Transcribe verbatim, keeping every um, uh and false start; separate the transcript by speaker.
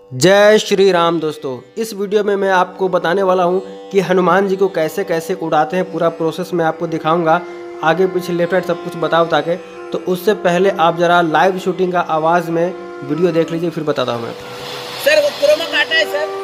Speaker 1: जय श्री राम दोस्तों। इस वीडियो में मैं आपको बताने वाला हूं कि हनुमान जी को कैसे कैसे उड़ाते हैं। पूरा प्रोसेस मैं आपको दिखाऊंगा, आगे पीछे लेफ्ट राइट सब कुछ बताओ ताकि। तो उससे पहले आप ज़रा लाइव शूटिंग का आवाज़ में वीडियो देख लीजिए, फिर बताता हूँ मैं।
Speaker 2: सर क्रोमा काटा है सर।